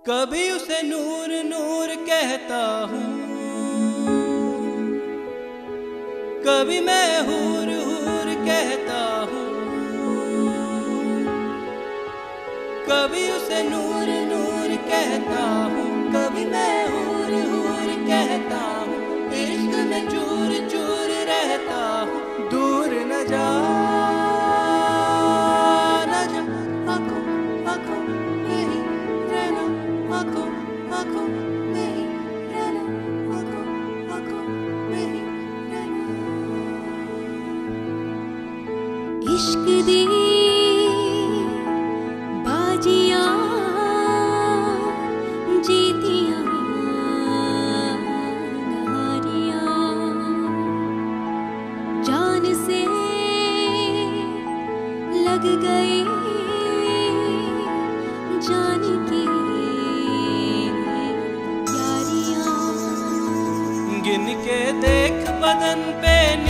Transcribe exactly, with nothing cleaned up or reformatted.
कभी उसे नूर नूर कहता हूँ, कभी मैं हूर हूर कहता हूँ, कभी उसे नूर नूर कहता हूँ, कभी मैं हूर हूर कहता हूँ। इश्क में चूर चूर रहता हूँ, दूर न जा न जा, आँखों आँखों में ही रहना, आँखों आँखों में ही रहना, आँखों आँखों में ही रहना। इश्क दी बाजियां जीतियां नहारियां, जान से लग गई जान की यारियां। गिन के देख बदन पे